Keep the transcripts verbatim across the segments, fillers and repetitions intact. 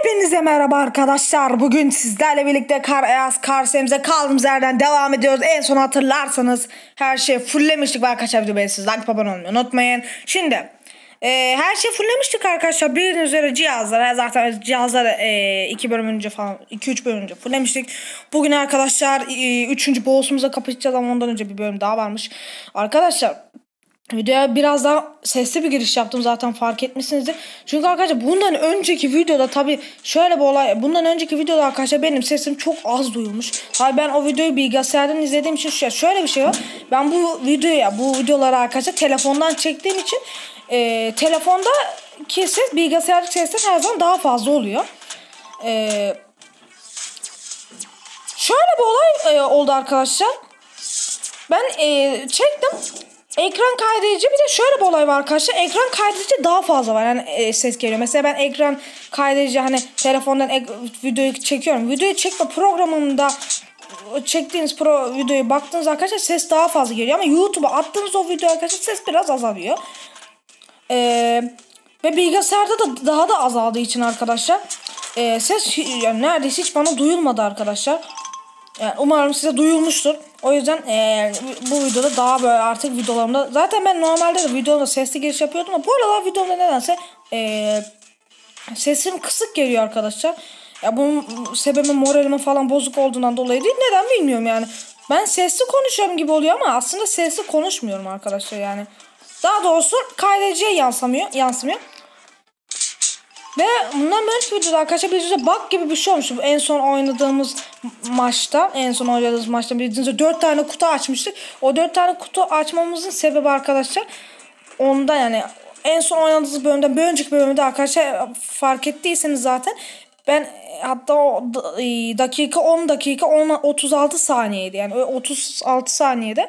Hepinize merhaba arkadaşlar. Bugün sizlerle birlikte Kar Ayaz Kar Sem'e kaldığımız yerden devam ediyoruz. En son hatırlarsanız her şeyi fulllemiştik. Arkadaşlar videoyu siz like abone olmayı unutmayın. Şimdi e, her şeyi fulllemiştik arkadaşlar. Bildiğiniz üzere cihazlara zaten cihazları e, iki bölüm önce falan iki üç bölüm önce fulllemiştik. Bugün arkadaşlar e, üçüncü boss'umuza kapışacağız ama ondan önce bir bölüm daha varmış. Arkadaşlar videoya biraz daha sesli bir giriş yaptım, zaten fark etmişsinizdir. Çünkü arkadaşlar bundan önceki videoda tabi şöyle bir olay. Bundan önceki videoda arkadaşlar benim sesim çok az duyulmuş. Tabi ben o videoyu bilgisayardan izlediğim için şöyle bir şey var. Ben bu videoya bu videoları arkadaşlar telefondan çektiğim için e, telefondaki ses bilgisayardaki sesten her zaman daha fazla oluyor. E, şöyle bir olay e, oldu arkadaşlar. Ben e, çektim. Ekran kaydedici, bir de şöyle bir olay var arkadaşlar. Ekran kaydedici daha fazla var. Yani e, ses geliyor. Mesela ben ekran kaydedici hani telefondan ek, videoyu çekiyorum. Videoyu çekme programında çektiğiniz pro videoyu baktığınız arkadaşlar ses daha fazla geliyor. Ama YouTube'a attığınız o video arkadaşlar ses biraz azalıyor. Ee, ve bilgisayarda da daha da azaldığı için arkadaşlar e, ses yani neredeyse hiç bana duyulmadı arkadaşlar. Yani umarım size duyulmuştur. O yüzden e, bu videoda daha böyle artık videolarımda zaten ben normalde de videoda sesli giriş yapıyordum ama bu aralar videomda nedense e, sesim kısık geliyor arkadaşlar. Ya bunun sebebi moralimin falan bozuk olduğundan dolayı değil. Neden bilmiyorum yani. Ben sesli konuşuyorum gibi oluyor ama aslında sesli konuşmuyorum arkadaşlar yani. Daha doğrusu kaydediciye yansımıyor, yansımıyor. Ve bundan böyle videoda arkadaşlar bir bug gibi bir şey olmuş. En son oynadığımız maçta, en son oynadığımız maçta bildiğinizde dört tane kutu açmıştık. O dört tane kutu açmamızın sebebi arkadaşlar ondan, yani en son oynadığımız bölümden bir önceki bölümde arkadaşlar fark ettiyseniz zaten ben hatta o dakika on dakika otuz altı saniyeydi. Yani otuz altı saniyede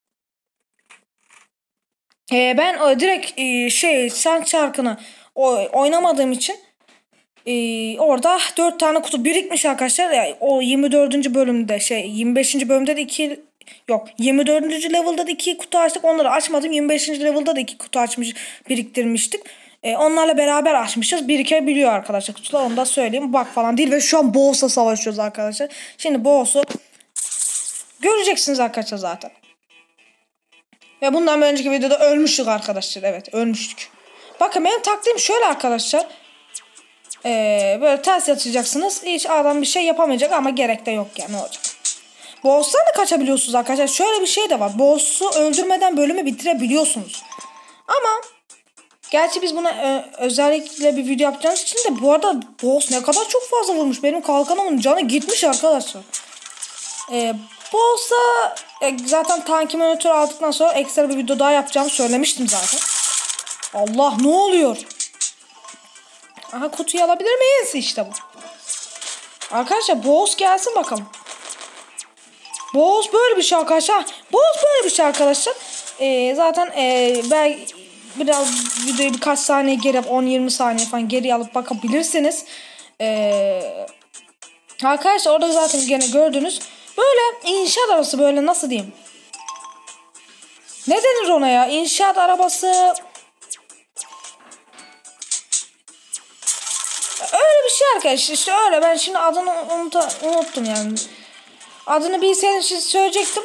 e, ben direkt e, şey şarkı şarkını O, oynamadığım için e, orada dört tane kutu birikmiş arkadaşlar. Yani o yirmi dördüncü bölümde şey yirmi beşinci bölümde de iki yok yirmi dördüncü level'da da iki kutu açtık. Onları açmadım. yirmi beşinci level'da da iki kutu açmış biriktirmiştik. E, onlarla beraber açmışız. Birikebiliyor arkadaşlar kutular. Onu da söyleyeyim. Bak falan değil ve şu an boss'la savaşıyoruz arkadaşlar. Şimdi boss'u göreceksiniz arkadaşlar zaten. Ve bundan bir önceki videoda ölmüştük arkadaşlar. Evet, ölmüştük. Bakın benim taktiğim şöyle arkadaşlar. Ee, böyle ters yatacaksınız. Hiç adam bir şey yapamayacak ama gerek de yok yani, ne olacak. Boss'tan da kaçabiliyorsunuz arkadaşlar. Şöyle bir şey de var. Boss'u öldürmeden bölümü bitirebiliyorsunuz. Ama gerçi biz buna e, özellikle bir video yapacağımız için de bu arada boss ne kadar çok fazla vurmuş. Benim kalkanımın canı gitmiş arkadaşlar. Ee, boss'a e, zaten tank monitör aldıktan sonra ekstra bir video daha yapacağımı söylemiştim zaten. Allah, ne oluyor? Aha, kutuyu alabilir miyiz? İşte bu. Arkadaşlar boss gelsin bakalım. Boss böyle bir şey arkadaşlar. Boss böyle bir şey arkadaşlar. Ee, zaten e, ben biraz videoyu birkaç saniye geri on yirmi saniye falan geri alıp bakabilirsiniz. Ee, arkadaşlar orada zaten gene gördünüz. Böyle inşaat arabası, böyle nasıl diyeyim? Ne denir ona ya? İnşaat arabası... Öyle bir şey arkadaşlar, işte öyle. Ben şimdi adını unuta, unuttum yani. Adını bilseydim size söyleyecektim.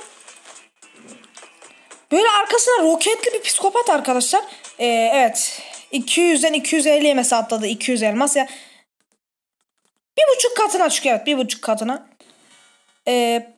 Böyle arkasına roketli bir psikopat arkadaşlar. Ee, evet. iki yüzden iki yüz elliye mesela atladı. iki yüz elmas ya. Bir buçuk katına çıkıyor. Evet, bir buçuk katına. Ee,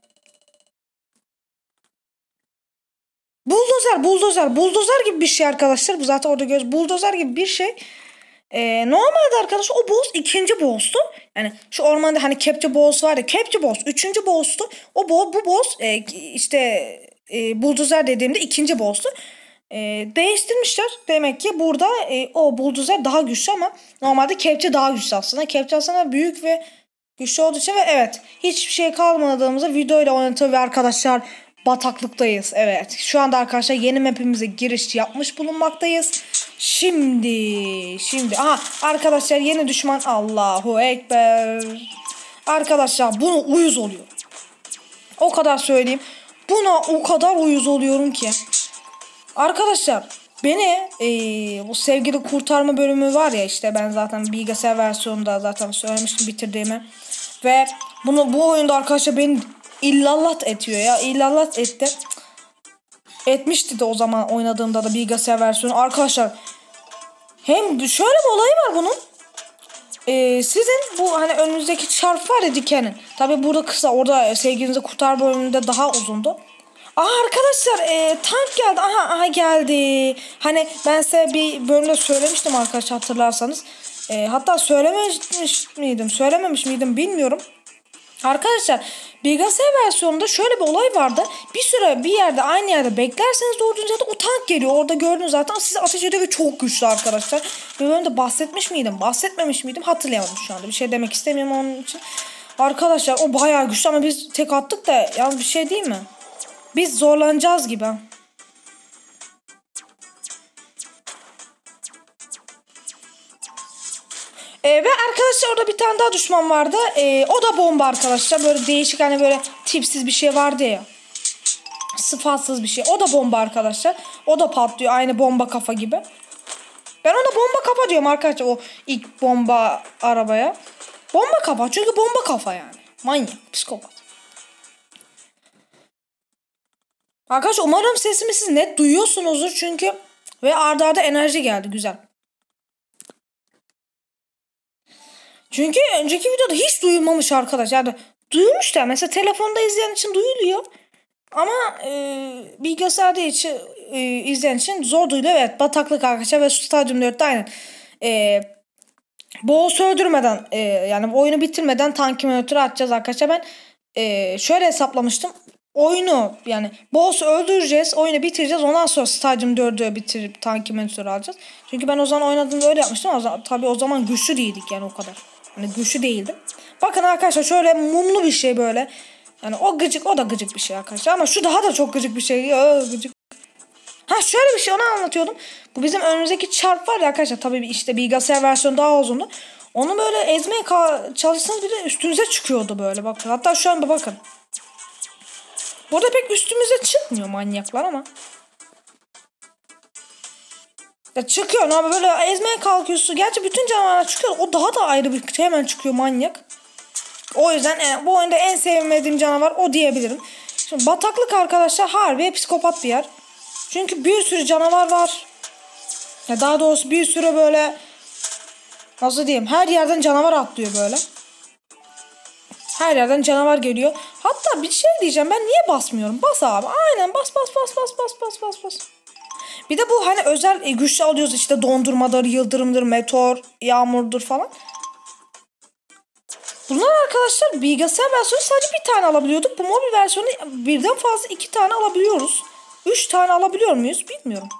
buldozer, buldozer. Buldozer gibi bir şey arkadaşlar. Bu zaten orada göz. Buldozer gibi bir şey. Ee, normalde arkadaşlar o boss ikinci boss'tu. Yani şu ormanda hani Capture boss var ya, Capture boss üçüncü boss'tu. O bo bu boss e, işte e, Bulldozer dediğimde ikinci boss'tu. E, değiştirmişler. Demek ki burada e, o Bulldozer daha güçlü ama normalde Capture daha güçlü aslında. Capture aslında büyük ve güçlü olduğu için ve evet, hiçbir şey kalmadığımızda videoyla oynatıyor ve arkadaşlar bataklıktayız. Evet, şu anda arkadaşlar yeni map'imize giriş yapmış bulunmaktayız. Şimdi şimdi aha arkadaşlar yeni düşman, Allahu Ekber. Arkadaşlar buna uyuz oluyor. O kadar söyleyeyim. Buna o kadar uyuz oluyorum ki. Arkadaşlar beni ee, bu sevgili kurtarma bölümü var ya, işte ben zaten bilgisayar versiyonunda zaten söylemiştim bitirdiğimi. Ve bunu bu oyunda arkadaşlar beni illallah ediyor ya, illallah etti. Etmişti de o zaman oynadığımda da bilgisayar versiyonu arkadaşlar. Hem şöyle bir olayı var bunun. Ee, sizin bu hani önünüzdeki çarp var ya, dikenin. Tabi burada kısa, orada sevgilinizi kurtar bölümünde daha uzundu. Aha arkadaşlar e, tank geldi. Aha, aha geldi. Hani ben size bir bölümde söylemiştim arkadaşlar, hatırlarsanız. E, hatta söylememiş miydim söylememiş miydim bilmiyorum. Arkadaşlar bilgisayar versiyonunda şöyle bir olay vardı. Bir süre bir yerde, aynı yerde beklerseniz doğduğunuz yerde o tank geliyor. Orada gördüğünüz zaten size ateş ediyor ve çok güçlü arkadaşlar. Bir bölümde bahsetmiş miydim? Bahsetmemiş miydim? Hatırlayamadım şu anda. Bir şey demek istemiyorum onun için. Arkadaşlar o bayağı güçlü ama biz tek attık da, yalnız bir şey değil mi? Biz zorlanacağız gibi. Ee, ve arkadaşlar orada bir tane daha düşman vardı. Ee, o da bomba arkadaşlar. Böyle değişik, hani böyle tipsiz bir şey vardı ya. Sıfatsız bir şey. O da bomba arkadaşlar. O da patlıyor aynı bomba kafa gibi. Ben ona bomba kafa diyorum arkadaşlar, o ilk bomba arabaya. Bomba kafa, çünkü bomba kafa yani. Manyak, psikopat. Arkadaşlar umarım sesimi siz net duyuyorsunuzdur çünkü. Ve arda arda enerji geldi, güzel. Çünkü önceki videoda hiç duyulmamış arkadaşlar. Yani duyulmuş da mesela telefonda izleyen için duyuluyor. Ama e, bilgisayarda için e, izleyen için zor duyuluyor. Evet, bataklık arkadaşlar ve Stadyum dörtte aynen. E, boss öldürmeden e, yani oyunu bitirmeden tank simülatörü atacağız arkadaşlar. Ben e, şöyle hesaplamıştım. Oyunu yani boss öldüreceğiz, oyunu bitireceğiz, ondan sonra Stadyum dördü bitirip tank simülatörü alacağız. Çünkü ben o zaman oynadığımda öyle yapmıştım. O zaman, tabii o zaman güçlü değildik yani o kadar. Hani güçlü değildim. Bakın arkadaşlar şöyle mumlu bir şey böyle. Yani o gıcık, o da gıcık bir şey arkadaşlar. Ama şu daha da çok gıcık bir şey. Ya, gıcık. Ha şöyle bir şey, onu anlatıyordum. Bu bizim önümüzdeki çarp var ya arkadaşlar. Tabii işte bilgisayar versiyonu daha uzundu. Onu böyle ezmeye çalışsanız bile üstünüze çıkıyordu böyle. Bakın hatta şu anda bakın. Burada pek üstümüze çıkmıyor manyaklar ama. Ya çıkıyor ama böyle ezmeye kalkıyorsun. Gerçi bütün canavarlar çıkıyor. O daha da ayrı bir şey, hemen çıkıyor manyak. O yüzden e, bu oyunda en sevmediğim canavar o diyebilirim. Şimdi bataklık arkadaşlar harbi psikopat bir yer. Çünkü bir sürü canavar var. Ya daha doğrusu bir sürü böyle, nasıl diyeyim, her yerden canavar atlıyor böyle. Her yerden canavar geliyor. Hatta bir şey diyeceğim, ben niye basmıyorum? Bas abi, aynen bas bas bas bas bas bas bas bas. Bir de bu hani özel e, güçlü alıyoruz işte, dondurmadır, yıldırımdır, meteor, yağmurdur falan. Bunlar arkadaşlar bilgisayar versiyonu sadece bir tane alabiliyorduk. Bu mobil versiyonu birden fazla iki tane alabiliyoruz. Üç tane alabiliyor muyuz bilmiyorum.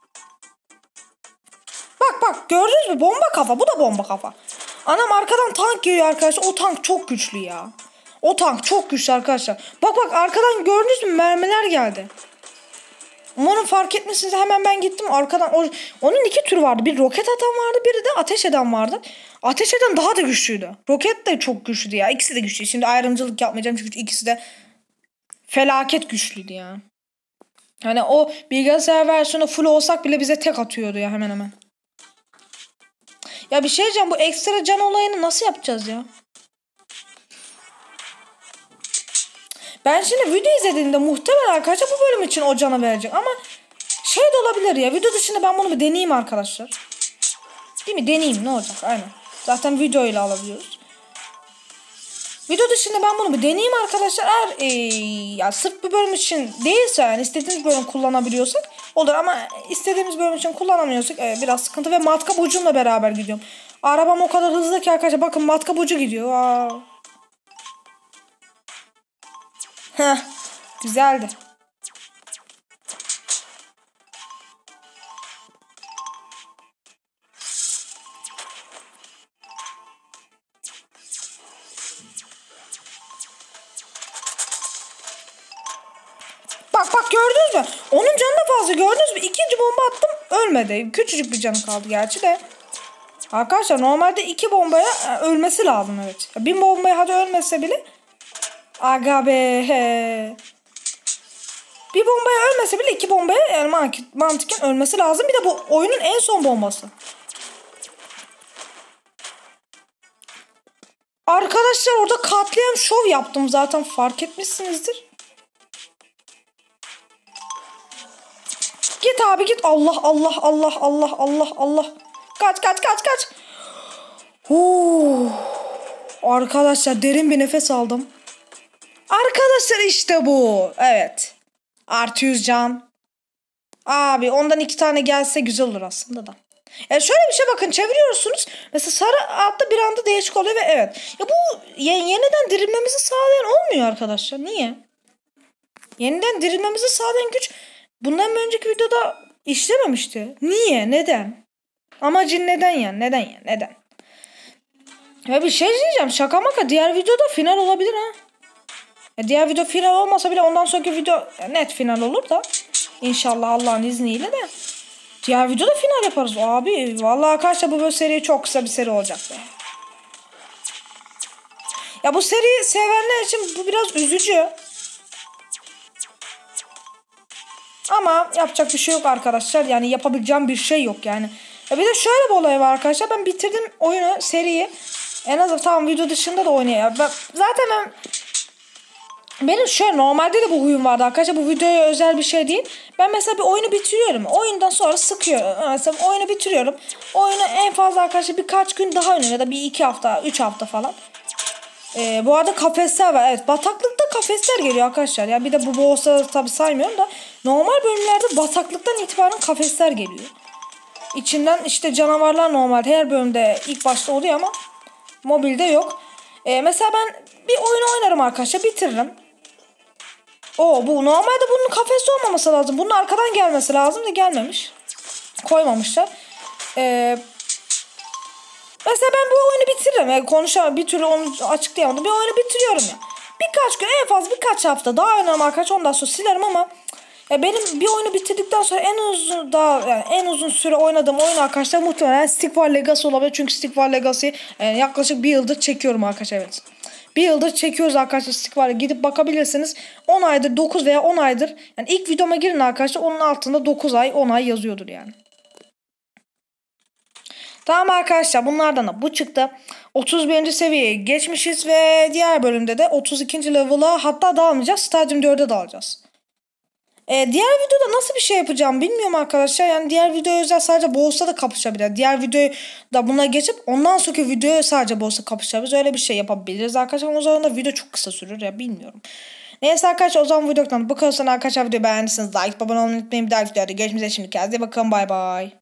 Bak bak, gördünüz mü, bomba kafa, bu da bomba kafa. Anam arkadan tank geliyor arkadaşlar, o tank çok güçlü ya. O tank çok güçlü arkadaşlar. Bak bak arkadan gördünüz mü, mermiler geldi. Umarım fark etmişsiniz, hemen ben gittim arkadan. O, onun iki türü vardı, bir roket atan vardı, biri de ateş eden vardı. Ateş eden daha da güçlüydü. Roket de çok güçlüydü ya, ikisi de güçlü. Şimdi ayrımcılık yapmayacağım çünkü ikisi de felaket güçlüydü ya. Hani o bilgisayar versiyonu full olsak bile bize tek atıyordu ya hemen hemen. Ya bir şey diyeceğim, bu ekstra can olayını nasıl yapacağız ya? Ben şimdi video izlediğimde muhtemelen arkadaşlar bu bölüm için o canı verecek ama şey de olabilir ya, video dışında ben bunu bir deneyeyim arkadaşlar. Değil mi? Deneyeyim, ne olacak? Aynen. Zaten video ile alabiliyoruz. Video dışında ben bunu bir deneyeyim arkadaşlar. Eğer ee, ya sırf bir bölüm için değilse, yani istediğimiz bölüm kullanabiliyorsak olur ama istediğimiz bölüm için kullanamıyorsak e, biraz sıkıntı. Ve matkap ucumla beraber gidiyorum. Arabam o kadar hızlı ki arkadaşlar, bakın matkap ucu gidiyor. Aa. Heh, güzeldi. Bak bak, gördünüz mü? Onun canı da fazla, gördünüz mü? İkinci bomba attım, ölmedi. Küçücük bir canı kaldı gerçi de. Arkadaşlar normalde iki bombaya ölmesi lazım, evet. Bir bombaya hadi ölmese bile. Aga be. Bir bombaya ölmese bile iki bombaya yani mantıken ölmesi lazım. Bir de bu oyunun en son bombası. Arkadaşlar orada katliam şov yaptım zaten, fark etmişsinizdir. Git abi git. Allah Allah Allah Allah Allah Allah. Kaç kaç kaç kaç. Huu. Arkadaşlar derin bir nefes aldım. Arkadaşlar işte bu. Evet. Artı yüz can. Abi ondan iki tane gelse güzel olur aslında da. Yani şöyle bir şey bakın, çeviriyorsunuz. Mesela sarı altta bir anda değişik oluyor ve evet. Ya bu yeniden dirilmemizi sağlayan olmuyor arkadaşlar. Niye? Yeniden dirilmemizi sağlayan güç bundan bir önceki videoda işlememişti. Niye? Neden? Amacın neden ya? Neden ya? Neden? Ya bir şey diyeceğim. Şaka maka diğer videoda final olabilir ha. Ya diğer video final olmasa bile ondan sonraki video net final olur da. İnşallah Allah'ın izniyle de. Diğer videoda final yaparız abi. Vallahi arkadaşlar bu böyle seri çok kısa bir seri olacak be. Ya bu seriyi sevenler için bu biraz üzücü. Ama yapacak bir şey yok arkadaşlar. Yani yapabileceğim bir şey yok yani. Ya bir de şöyle bir olay var arkadaşlar. Ben bitirdim oyunu, seriyi. En azından tamam video dışında da oynayayım. Ben, zaten ben... Benim şöyle normalde de bu huyum vardı arkadaşlar. Bu videoya özel bir şey değil. Ben mesela bir oyunu bitiriyorum. Oyundan sonra sıkıyorum. Mesela oyunu bitiriyorum. Oyunu en fazla arkadaşlar birkaç gün daha oynarım. Ya da bir iki hafta, üç hafta falan. Ee, bu arada kafesler var. Evet, bataklıkta kafesler geliyor arkadaşlar. Ya bir de bu boss'ları tabii saymıyorum da. Normal bölümlerde bataklıktan itibaren kafesler geliyor. İçinden işte canavarlar normal. Her bölümde ilk başta oluyor ama mobilde yok. Ee, mesela ben bir oyun oynarım arkadaşlar. Bitiririm. O bu normalde bunun kafeste olmaması lazım. Bunun arkadan gelmesi lazım da gelmemiş. Koymamışlar. Ee, mesela ben bu oyunu bitiririm. Yani konuşamam, bir türlü onu açıklayamadım. Bir oyunu bitiriyorum ya. Birkaç gün, en fazla birkaç hafta daha oynarım arkadaşlar. Ondan sonra silerim ama ya benim bir oyunu bitirdikten sonra en uzun daha yani en uzun süre oynadığım oyun arkadaşlar muhtemelen Stickfire Legacy olabilir. Çünkü Stickfire Legacy yani yaklaşık bir yıldır çekiyorum arkadaşlar, evet. Bir yıldır çekiyoruz arkadaşlar Stickfire'a, gidip bakabilirsiniz. on aydır, dokuz veya on aydır. Yani ilk videoma girin arkadaşlar, onun altında dokuz ay on ay yazıyordur yani. Tamam arkadaşlar, bunlardan da bu çıktı. otuz birinci seviyeye geçmişiz ve diğer bölümde de otuz ikinci level'a hatta dalmayacağız. Stadyum dörde dalacağız. Ee, diğer videoda nasıl bir şey yapacağım bilmiyorum arkadaşlar. Yani diğer videoya özel sadece boss'la da kapışabilir. Diğer videoyu da buna geçip ondan sonraki videoya sadece boss'la kapışabiliriz. Öyle bir şey yapabiliriz arkadaşlar. O zaman da video çok kısa sürür ya, bilmiyorum. Neyse arkadaşlar, o zaman videodan bu kadar. Arkadaşlar videoyu beğendiyseniz like, abone olmayı unutmayın. Bir dahaki videoda görüşmek üzere, şimdi kendinize bakın, bay bay.